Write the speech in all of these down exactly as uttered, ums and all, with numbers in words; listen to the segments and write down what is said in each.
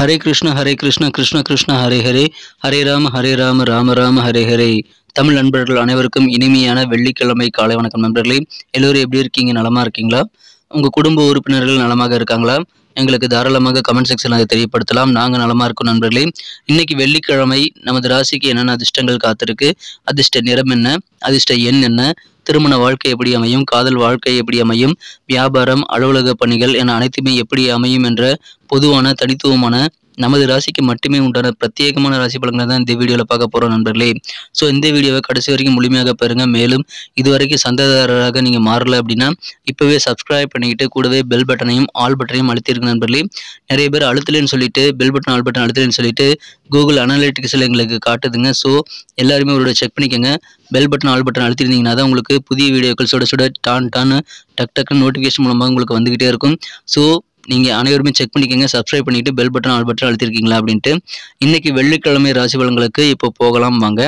ஹரே கிருஷ்ண ஹரே கிருஷ்ண கிருஷ்ண கிருஷ்ண ஹரே ஹரே ஹரே ராம ஹரே ராம ராம ராம ஹரே ஹரே. தமிழ் நண்பர்கள் அனைவருக்கும் இனிமையான வெள்ளிக்கிழமை காலை வணக்கம் நண்பர்களே. எல்லோரும் எப்படி இருக்கீங்க? நலமா இருக்கீங்களா? உங்க குடும்ப உறுப்பினர்கள் நலமாக இருக்காங்களா? எங்களுக்கு தாராளமாக கமெண்ட் செக்ஷனில் அதை தெரியப்படுத்தலாம். நாங்கள் நலமா இருக்கோம் நண்பர்களே. இன்னைக்கு வெள்ளிக்கிழமை நமது ராசிக்கு என்னென்ன அதிர்ஷ்டங்கள் காத்திருக்கு, அதிர்ஷ்ட நிறம் என்ன, அதிர்ஷ்ட எண் என்ன, திருமண வாழ்க்கை எப்படி அமையும், காதல் வாழ்க்கை எப்படி அமையும், வியாபாரம், அலுவலக பணிகள் என அனைத்துமே எப்படி அமையும் என்ற பொதுவான தனித்துவமான நமது ராசிக்கு மட்டுமே உண்டான பிரத்யேகமான ராசி பலன்களை தான் இந்த வீடியோவில் பார்க்க போகிறோம் நண்பர்களே. ஸோ இந்த வீடியோவை கடைசி வரைக்கும் முழுமையாக பாருங்க. மேலும் இதுவரைக்கும் சந்தாதாரராக நீங்கள் மாறல அப்படின்னா இப்போவே சப்ஸ்கிரைப் பண்ணிக்கிட்டு கூடவே பெல் பட்டனையும் ஆல் பட்டனையும் அழுத்திருங்க நண்பர்களே. நிறைய பேர் அழுத்தலைன்னு சொல்லிட்டு பெல் பட்டன் ஆல் பட்டன் அழுத்தலைன்னு சொல்லிட்டு கூகுள் அனலிட்டிக்ஸில் எங்களுக்கு காட்டுதுங்க. ஸோ எல்லாருமே ஒரு செக் பண்ணிக்கோங்க. பெல் பட்டன் ஆல் பட்டன் அழுத்திருந்தீங்கன்னா தான் உங்களுக்கு புதிய வீடியோக்கள் சுட சுட டான் டான் டக் டக்குன்னு நோட்டிஃபிகேஷன் மூலமாக உங்களுக்கு வந்துக்கிட்டே இருக்கும். ஸோ நீங்கள் அனைவருமே செக் பண்ணிக்கோங்க, சப்ஸ்கிரைப் பண்ணிவிட்டு பெல் பட்டன் ஆல் பட்டன் அழுத்திருக்கீங்களா அப்படின்ட்டு. இன்றைக்கி வெள்ளிக்கிழமை ராசி பலன்களுக்கு இப்போ போகலாம் வாங்க.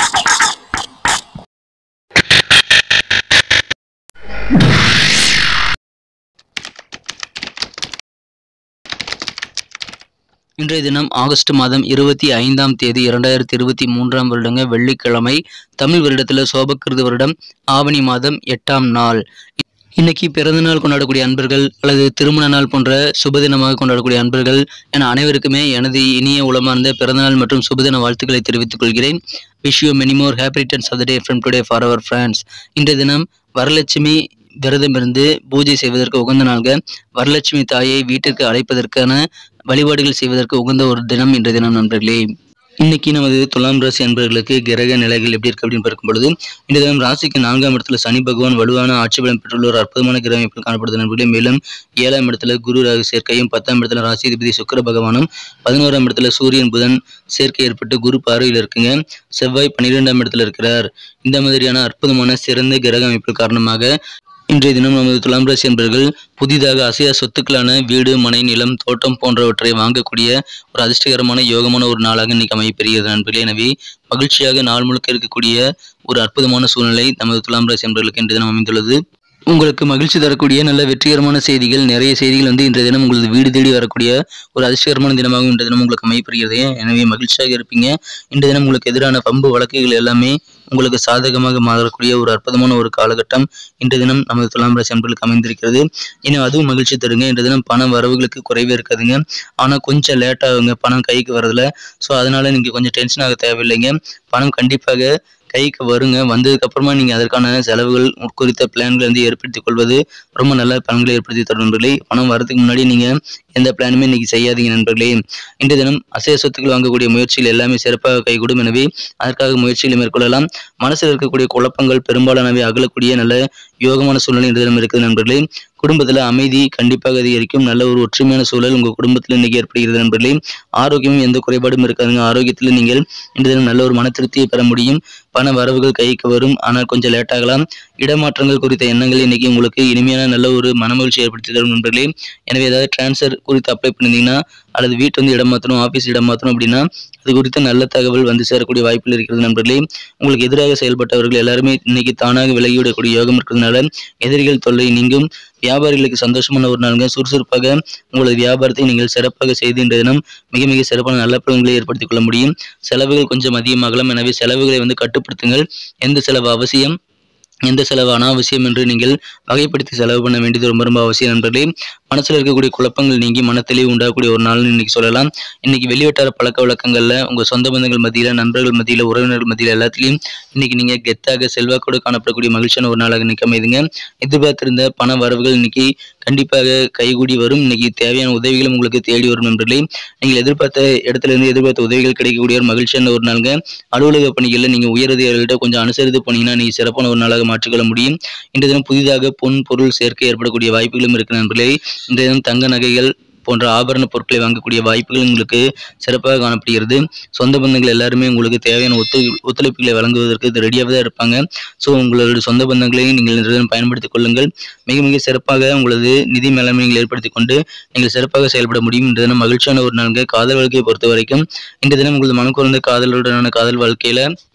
இன்றைய தினம் ஆகஸ்ட் மாதம் இருபத்தி ஐந்தாம் தேதி இரண்டாயிரத்தி இருபத்தி மூன்றாம் வருடங்க வெள்ளிக்கிழமை. தமிழ் வருடத்தில் சோபக்கிருது வருடம் ஆவணி மாதம் எட்டாம் நாள். இன்னைக்கு பிறந்த நாள் கொண்டாடக்கூடிய அன்பர்கள் அல்லது திருமண நாள் போன்ற சுபதினமாக கொண்டாடக்கூடிய அன்பர்கள் என அனைவருக்குமே எனது இனிய உளமார்ந்த பிறந்தநாள் மற்றும் சுபதின வாழ்த்துக்களை தெரிவித்துக் கொள்கிறேன். Wish you many more happy returns of the day from today for our friends. இன்றைய தினம் வரலட்சுமி விரதமிருந்து பூஜை செய்வதற்கு உகந்த நாள்கள். வரலட்சுமி தாயை வீட்டிற்கு அழைப்பதற்கான வழிபாடுகள் செய்வதற்கு உகந்த ஒரு தினம் இன்றைய தினம் நண்பர்களே. இன்னைக்கு நமது துலாம் ராசி அன்பர்களுக்கு கிரக நிலைகள் எப்படி இருக்கு அப்படின்னு பார்க்கும் பொழுது இந்த தினம் ராசிக்கு நான்காம் இடத்துல சனி பகவான் வலுவான ஆட்சி பலம் பெற்றுள்ள ஒரு அற்புதமான கிரகம் எப்படி காணப்படுது நண்பர்களே. மேலும் ஏழாம் இடத்துல குரு ராகு சேர்க்கையும், பத்தாம் இடத்துல ராசிதிபதி சுக்கிர பகவானும், பதினோராம் இடத்துல சூரியன் புதன் சேர்க்கை ஏற்பட்டு குரு பார்வையில் இருக்குங்க. செவ்வாய் பன்னிரெண்டாம் இடத்துல இருக்கிறார். இந்த மாதிரியான அற்புதமான சிறந்த கிரக அமைப்பு காரணமாக இன்றைய தினம் நமது துலாம் ராசி என்பவர்கள் புதிதாக அசையா சொத்துக்களான வீடு, மனை, நிலம், தோட்டம் போன்றவற்றை வாங்கக்கூடிய ஒரு அதிர்ஷ்டகரமான யோகமான ஒரு நாளாக இன்னைக்கு அமையப்பெறுகிறது நண்பர்களே. எனவே மகிழ்ச்சியாக நாள் முழுக்க இருக்கக்கூடிய ஒரு அற்புதமான சூழ்நிலை நமது துலாம் ராசி என்பவர்களுக்கு இன்றைய தினம் அமைந்துள்ளது. உங்களுக்கு மகிழ்ச்சி தரக்கூடிய நல்ல வெற்றிகரமான செய்திகள், நிறைய செய்திகள் வந்து இன்றைய தினம் உங்களது வீடு தேடி வரக்கூடிய ஒரு அதிர்ஷ்டகரமான தினமாக இன்றைய தினம் உங்களுக்கு அமையப்பெறுகிறது. எனவே மகிழ்ச்சியாக இருப்பீங்க. இன்றைய தினம் உங்களுக்கு எதிரான பம்பு வழக்குகள் எல்லாமே உங்களுக்கு சாதகமாக மாறக்கூடிய ஒரு அற்புதமான ஒரு காலகட்டம் இன்றைய தினம் நமது துலாம் ராசி அன்பர்களுக்கு அமைந்திருக்கிறது. ஏன்னா அதுவும் மகிழ்ச்சி தருங்க. இன்றைய தினம் பண வரவுகளுக்கு குறைவே இருக்காதுங்க. ஆனால் கொஞ்சம் லேட் ஆகுங்க பணம் கைக்கு வரதுல. ஸோ அதனால நீங்கள் கொஞ்சம் டென்ஷன் ஆக தேவையில்லைங்க. பணம் கண்டிப்பாக கைக்கு வருங்க. வந்ததுக்கு அப்புறமா நீங்கள் அதற்கான செலவுகள் குறித்த பிளான்களை வந்து ஏற்படுத்திக் கொள்வது ரொம்ப நல்ல பலன்களை ஏற்படுத்தி தரும் நண்பர்களே. பணம் வரதுக்கு முன்னாடி நீங்கள் எந்த பிளானுமே இன்னைக்கு செய்யாதீங்க நண்பர்களே. இன்றைய தினம் அசைய சொத்துக்கள் வாங்கக்கூடிய முயற்சிகள் எல்லாமே சிறப்பாக கைகூடும். எனவே அதற்காக முயற்சிகளை மேற்கொள்ளலாம். மனசில் இருக்கக்கூடிய குழப்பங்கள் பெரும்பாலானவை அகலக்கூடிய நல்ல யோகமான சூழ்நிலை இன்றைய தினம் இருக்குது நண்பர்களே. குடும்பத்தில் அமைதி கண்டிப்பாக அதிகரிக்கும். நல்ல ஒரு ஒற்றுமையான சூழல் உங்கள் குடும்பத்தில் இன்னைக்கு ஏற்படுகிறது நண்பர்களே. ஆரோக்கியமும் எந்த குறைபாடும் இருக்காதுங்க. ஆரோக்கியத்தில் நீங்கள் இன்றைய தினம் நல்ல ஒரு மன திருப்தியை பெற முடியும். பண வரவுகள் கைக்கு வரும். ஆனால் கொஞ்சம் லேட் ஆகலாம். இடமாற்றங்கள் குறித்த எண்ணங்கள் இன்னைக்கு உங்களுக்கு இனிமையான நல்ல ஒரு மனமகிழ்ச்சி ஏற்படுத்தி தரும் நண்பர்களே. எனவே ஏதாவது டிரான்ஸ்ஃபர் குறித்து அப்ளை பண்ணியிருந்தீங்கன்னா அல்லது வீட்டு வந்து இடம் மாற்றணும், ஆஃபீஸ் இடம் மாற்றணும் அப்படின்னா அது குறித்த நல்ல தகவல் வந்து சேரக்கூடிய வாய்ப்புகள் இருக்கிறது நண்பர்களே. உங்களுக்கு எதிராக செயல்பட்டவர்கள் எல்லாருமே இன்னைக்கு தானாக விலகிவிடக்கூடிய யோகம் இருக்கிறதுனால எதிரிகள் தொல்லை நீங்கும். வியாபாரிகளுக்கு சந்தோஷமான ஒரு நாளுங்க. சுறுசுறுப்பாக உங்களது வியாபாரத்தை நீங்கள் சிறப்பாக செய்து இன்றைய தினம் மிக மிக சிறப்பான நல்ல பலன்களை ஏற்படுத்திக் கொள்ள முடியும். செலவுகள் கொஞ்சம் அதிகமாகலாம். எனவே செலவுகளை வந்து கட்டுப்படுத்துங்கள். எந்த செலவு அவசியம், எந்த செலவு அனாவசியம் என்று நீங்கள் வகைப்படுத்தி செலவு பண்ண வேண்டியது ரொம்ப ரொம்ப அவசியம் நண்பர்களே. மனசில் இருக்கக்கூடிய குழப்பங்கள் நீங்கி மனத்தெளிவு உண்டாகக்கூடிய ஒரு நாள்னு இன்னைக்கு சொல்லலாம். இன்னைக்கு வெளிவட்டார பழக்க வழக்கங்கள்ல உங்க சொந்த பந்தங்கள் மத்தியில, நண்பர்கள் மத்தியில, உறவினர்கள் மத்தியில எல்லாத்திலையும் இன்னைக்கு நீங்க கெத்தாக செல்வாக்கோடு காணப்படக்கூடிய மகிழ்ச்சியான ஒரு நாளாக இன்னைக்கு அமைதுங்க. எதிர்பார்த்திருந்த பண வரவுகள் இன்னைக்கு கண்டிப்பாக கைகூடி வரும். இன்னைக்கு தேவையான உதவிகளும் உங்களுக்கு தேடி வரும் நண்பர்களே. நீங்கள் எதிர்பார்த்த இடத்துல இருந்து எதிர்பார்த்த உதவிகள் கிடைக்கக்கூடிய ஒரு மகிழ்ச்சியான ஒரு நாளுங்க. அலுவலக பணிகளில் நீங்க உயரதிகாரிகள்கிட்ட கொஞ்சம் அனுசரித்து போனீங்கன்னா நீங்க சிறப்பான ஒரு நாளாக மாற்றிக்கொள்ள முடியும். இன்றைய தினம் புதிதாக பொன் பொருள் சேர்க்கை ஏற்படக்கூடிய வாய்ப்புகளும் இருக்கு நண்பர்களே. இன்றைய தினம் தங்க நகைகள் போன்ற ஆபரண பொருட்களை வாங்கக்கூடிய வாய்ப்புகள் உங்களுக்கு சிறப்பாக காணப்படுகிறது. சொந்த பந்தங்கள் எல்லாருமே உங்களுக்கு தேவையான ஒத்து ஒத்துழைப்புகளை வழங்குவதற்கு இது ரெடியாக தான் இருப்பாங்க. ஸோ உங்களோட சொந்த பந்தங்களையும் நீங்கள் பயன்படுத்திக் கொள்ளுங்கள். மிக மிக சிறப்பாக உங்களது நிதி மேலாண்மை நீங்கள் ஏற்படுத்திக் கொண்டு நீங்கள் சிறப்பாக செயல்பட முடியும். இன்றைய தினம் மகிழ்ச்சியான ஒரு நான்கு காதல் வாழ்க்கையை பொறுத்த வரைக்கும் இன்றைய தினம் உங்களது மனம் குறைந்த காதலுடனான காதல் வாழ்க்கையில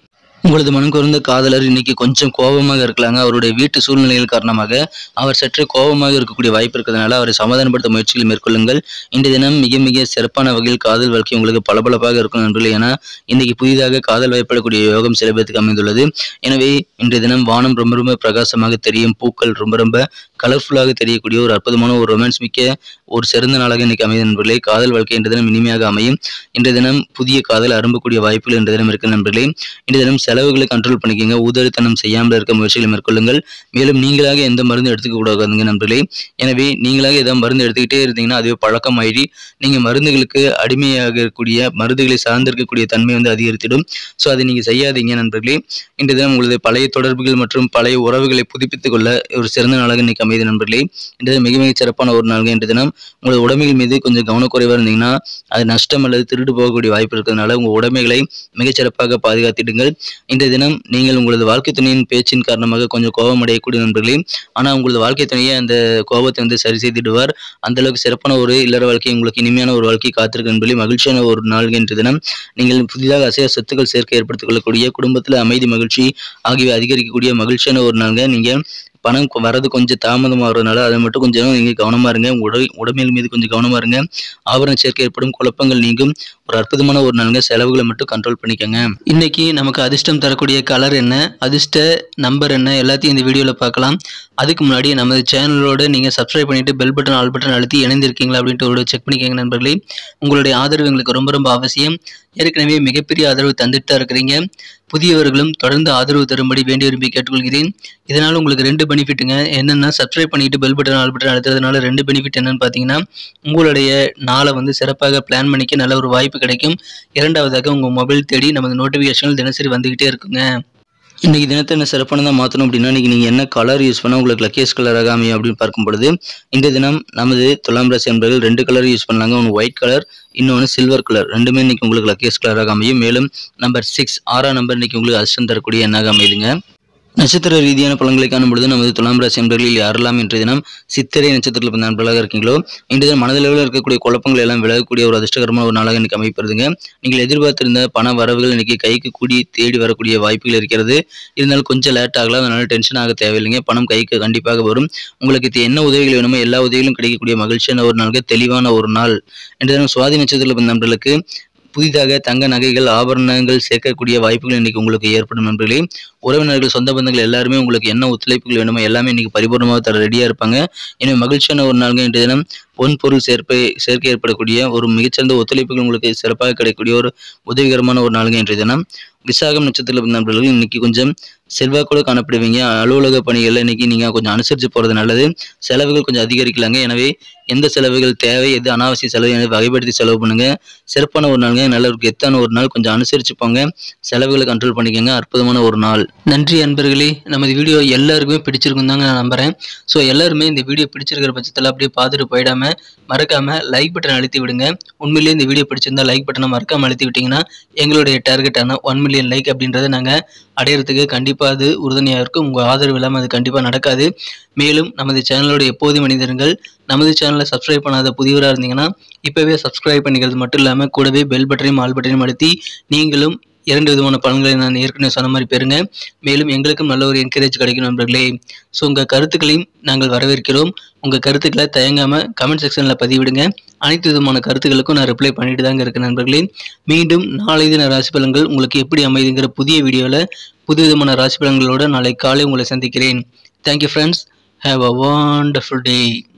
உங்களது மனம் குறைந்த காதலர் இன்னைக்கு கொஞ்சம் கோபமாக இருக்கலாங்க. அவருடைய வீட்டு சூழ்நிலைகள் காரணமாக அவர் சற்றே கோபமாக இருக்கக்கூடிய வாய்ப்பு இருக்கிறதுனால அவரை சமாதானப்படுத்த முயற்சிகளை மேற்கொள்ளுங்கள். இன்றைய தினம் மிக மிக சிறப்பான வகையில் காதல் வாழ்க்கை உங்களுக்கு பளபளப்பாக இருக்கும் நண்பர்களே. ஏன்னா இன்னைக்கு புதிதாக காதல் வயப்படக்கூடிய யோகம் சில பேருக்கு அமைந்துள்ளது. எனவே இன்றைய தினம் வானம் ரொம்ப ரொம்ப பிரகாசமாக தெரியும், பூக்கள் ரொம்ப ரொம்ப கலர்ஃபுல்லாக தெரியக்கூடிய ஒரு அற்புதமான ஒரு ரொமான்ஸ் மிக்க ஒரு சிறந்த நாளாக இன்னைக்கு அமைந்த நண்பர்களே. காதல் வாழ்க்கை இன்றைய தினம் இனிமையாக அமையும். இன்றைய தினம் புதிய காதல் அரும்பக்கூடிய வாய்ப்புகள் இன்றைய தினம் இருக்கு நண்பர்களே. இன்றைய தினம் செலவுகளை கண்ட்ரோல் பண்ணிக்கோங்க. ஊதலித்தனம் செய்யாமல் இருக்க முயற்சிகளை மேற்கொள்ளுங்கள். மேலும் நீங்களாக எந்த மருந்து எடுத்துக்க கூடாதுங்க நண்பர்களே. எனவே நீங்களாக ஏதாவது மருந்து எடுத்துக்கிட்டே இருந்தீங்கன்னா அதுவே பழக்கம் ஆயிடி நீங்க மருந்துகளுக்கு அடிமையாக இருக்கக்கூடிய மருந்துகளை சார்ந்திருக்கக்கூடிய தன்மை வந்து அதிகரித்திடும். ஸோ அதை நீங்க செய்யாதீங்க நண்பர்களே. இன்றைய தினம் உங்களது பழைய தொடர்புகள் மற்றும் பழைய உறவுகளை புதுப்பித்துக் கொள்ள ஒரு சிறந்த நாளாக இன்னைக்கு அமைதி நண்பர்களே. இன்றைய மிக மிக சிறப்பான ஒரு நாள். இன்றைய தினம் உங்களது உடைமைகள் மீது கொஞ்சம் கவனக்குறைவாக இருந்தீங்கன்னா அது நஷ்டம் அல்லது திருடு போகக்கூடிய வாய்ப்பு இருக்கிறதுனால உங்க உடைமைகளை மிகச்சிறப்பாக பாதுகாத்திடுங்கள். இன்றைய தினம் நீங்கள் உங்களது வாழ்க்கை துணையின் பேச்சின் காரணமாக கொஞ்சம் கோபம் அடையக்கூடிய நண்பர்களே. ஆனால் உங்களது வாழ்க்கை துணையை அந்த கோபத்தை வந்து சரி செய்திடுவார். அந்த அளவுக்கு சிறப்பான ஒரு இல்லற வாழ்க்கை உங்களுக்கு இனிமையான ஒரு வாழ்க்கை காத்திருக்கு நண்பர்களே. மகிழ்ச்சியான ஒரு நாள் இன்றைய தினம். நீங்கள் புதிதாக அசைய சொத்துக்கள் சேர்க்கை ஏற்படுத்திக் கொள்ளக்கூடிய, குடும்பத்தில் அமைதி மகிழ்ச்சி ஆகியவை அதிகரிக்கக்கூடிய மகிழ்ச்சியான ஒரு நாள்ங்க. நீங்க பணம் வரது கொஞ்சம் தாமதமாக வர்றதுனால அதை மட்டும் கொஞ்சம் நீங்கள் கவனமாக இருங்க. உடை உடைமைகள் மீது கொஞ்சம் கவனமாக இருங்க. ஆபரண சேர்க்கை ஏற்படும் குழப்பங்கள் நீங்கும் ஒரு அற்புதமான ஒரு நாளுங்க. செலவுகளை மட்டும் கண்ட்ரோல் பண்ணிக்கோங்க. இன்னைக்கு நமக்கு அதிர்ஷ்டம் தரக்கூடிய கலர் என்ன, அதிர்ஷ்ட நம்பர் என்ன, எல்லாத்தையும் இந்த வீடியோவில் பார்க்கலாம். அதுக்கு முன்னாடி நமது சேனலோட நீங்கள் சப்ஸ்கிரைப் பண்ணிட்டு பெல் பட்டன் ஆல் பட்டன் அழுத்தி இணைந்திருக்கீங்களா அப்படின்ட்டு ஒரு செக் பண்ணிக்கோங்க நண்பர்களே. உங்களுடைய ஆதரவு எங்களுக்கு ரொம்ப ரொம்ப அவசியம். ஏற்கனவே மிகப்பெரிய ஆதரவு தந்துட்டு தான் இருக்கிறீங்க. புதியவர்களும் தொடர்ந்து ஆதரவு தரும்படி வேண்டி விரும்பி கேட்டுக்கொள்கிறேன். இதனால் உங்களுக்கு ரெண்டு பெனிஃபிட்டுங்க. என்னென்னா சப்ஸ்கிரைப் பண்ணிட்டு பெல் பட்டன் ஆல் பட்டன் அழுத்துறதுனால ரெண்டு பெனிஃபிட் என்னன்னு பார்த்தீங்கன்னா உங்களுடைய நாளை வந்து சிறப்பாக பிளான் பண்ணிக்க நல்ல ஒரு வாய்ப்பு கிடைக்கும். இரண்டாவதாக உங்கள் மொபைல் தேடி நமது நோட்டிஃபிகேஷன்கள் தினசரி வந்துக்கிட்டே இருக்குங்க. இன்றைக்கி தினத்தை என்ன சிறப்பானதாக மாற்றணும் அப்படின்னா இன்றைக்கி நீங்கள் என்ன கலர் யூஸ் பண்ணால் உங்களுக்கு லக்கேஸ் கலராக அமையும் அப்படின்னு பார்க்கும் பொழுது இந்த தினம் நமது துலாம் ராசி என்பவர்கள் ரெண்டு கலர் யூஸ் பண்ணலாங்க. ஒன்று ஒயிட் கலர், இன்னொன்று சில்வர் கலர். ரெண்டுமே இன்றைக்கி உங்களுக்கு லக்கேஸ் கலராக அமையும். மேலும் நம்பர் சிக்ஸ் ஆறாம் நம்பர் இன்றைக்கி உங்களுக்கு அதிர்ஷ்டம் தரக்கூடிய எண்ணாக அமையுதுங்க. நட்சத்திர ரீதியான பலன்களை காணும் பொழுது நமது துலாம் ராசி என்பவர்களில் யாரெல்லாம் இன்றைய தினம் சித்திரை நட்சத்திரத்தில் பிறந்த நண்பர்களாக இருக்கீங்களோ இன்றைய தினம் மனதளவில் இருக்கக்கூடிய குழப்பங்கள் எல்லாம் விலகக்கூடிய ஒரு அதிர்ஷ்டகரமான ஒரு நாளாக இன்னைக்கு அமைப்பதுங்க. நீங்கள் எதிர்பார்த்திருந்த பண வரவுகள் இன்னைக்கு கைக்கு கூடி தேடி வரக்கூடிய வாய்ப்புகள் இருக்கிறது. இருந்தாலும் கொஞ்சம் லேட் ஆகலாம், அதனால டென்ஷன் ஆக தேவையில்லைங்க. பணம் கைக்கு கண்டிப்பாக வரும். உங்களுக்கு இது என்ன உதவிகள் வேணுமோ எல்லா உதவிகளும் கிடைக்கக்கூடிய மகிழ்ச்சியான ஒரு நாளுக்கு தெளிவான ஒரு நாள். இன்றைய தினம் சுவாதி நட்சத்திரத்தில் பிறந்த நண்பர்களுக்கு புதிதாக தங்க நகைகள் ஆபரணங்கள் சேர்க்கக்கூடிய வாய்ப்புகள் இன்னைக்கு உங்களுக்கு ஏற்படும் நண்பர்களே. உறவினர்கள் சொந்த பந்தங்கள் எல்லாருமே உங்களுக்கு என்ன ஒத்துழைப்புகள் வேணுமோ எல்லாமே இன்னைக்கு பரிபூர்ணமாக தர ரெடியாக இருப்பாங்க. எனவே மகிழ்ச்சியான ஒரு நாளுங்க இன்றைய தினம். பொன் பொருள் சேர்ப்பை சேர்க்கை ஏற்படக்கூடிய ஒரு மிகச்சிறந்த ஒத்துழைப்புகள் உங்களுக்கு சிறப்பாக கிடைக்கக்கூடிய ஒரு உதவிகரமான ஒரு நாளுங்க இன்றைய தினம். விசாகம் நட்சத்திரத்தில் நண்பர்கள் இன்னைக்கு கொஞ்சம் செல்வாக்கோடு காணப்படுவீங்க. அலுவலக பணிகளில் இன்னைக்கு நீங்கள் கொஞ்சம் அனுசரித்து போகிறது நல்லது. செலவுகள் கொஞ்சம் அதிகரிக்கலாங்க. எனவே எந்த செலவுகள் தேவை, எது அனாவசிய செலவு என வகைப்படுத்தி செலவு பண்ணுங்க. சிறப்பான ஒரு நாளுங்க, நல்ல ஒரு கெத்தான ஒரு நாள். கொஞ்சம் அனுசரித்து போங்க, செலவுகளை கண்ட்ரோல் பண்ணிக்கோங்க. அற்புதமான ஒரு நாள். நன்றி அன்பர்களே. நமது வீடியோ எல்லாருக்குமே பிடிச்சிருக்கும் தாங்க நான் நம்புறேன். ஸோ எல்லாருமே இந்த வீடியோ பிடிச்சிருக்கிற பட்சத்தில் அப்படியே பார்த்துட்டு போயிடாம மறக்காம லைக் பட்டன் அழுத்தி விடுங்க. உண்மையிலேயே இந்த வீடியோ பிடிச்சிருந்தா லைக் பட்டனை மறக்காம அழுத்தி விட்டீங்கன்னா எங்களுடைய டார்கெட்டான ஒன் மில்லியன் லைக் அப்படின்றத நாங்கள் அடையிறதுக்கு கண்டிப்பாக அது உறுதுணையாக இருக்கும். உங்கள் ஆதரவு இல்லாமல் அது கண்டிப்பாக நடக்காது. மேலும் நமது சேனலோட எப்போதும் மனிதர்கள் நமது சேனலை சப்ஸ்கிரைப் பண்ணாத புதியவராக இருந்தீங்கன்னா இப்போவே சப்ஸ்கிரைப் பண்ணிக்கிறது மட்டும் இல்லாமல் கூடவே பெல் பட்டனையும் ஆல் பட்டனையும் அழுத்தி நீங்களும் இரண்டு விதமான பலன்களை நான் ஏற்கனவே சொன்ன மாதிரி பெறுங்க. மேலும் எங்களுக்கும் நல்ல ஒரு என்கரேஜ் கிடைக்கும் நண்பர்களே. ஸோ உங்கள் கருத்துக்களையும் நாங்கள் வரவேற்கிறோம். உங்கள் கருத்துக்களை தயங்காமல் கமெண்ட் செக்ஷனில் பதிவிடுங்க. அனைத்து விதமான கருத்துக்களுக்கும் நான் ரிப்ளை பண்ணிட்டு தாங்க இருக்கேன் நண்பர்களே. மீண்டும் நாளை தின ராசி பலன்கள் உங்களுக்கு எப்படி அமைதுங்கிற புதிய வீடியோவில் புது விதமான ராசி பலன்களோடு நாளை காலை உங்களை சந்திக்கிறேன். Thank you friends. Have a wonderful day.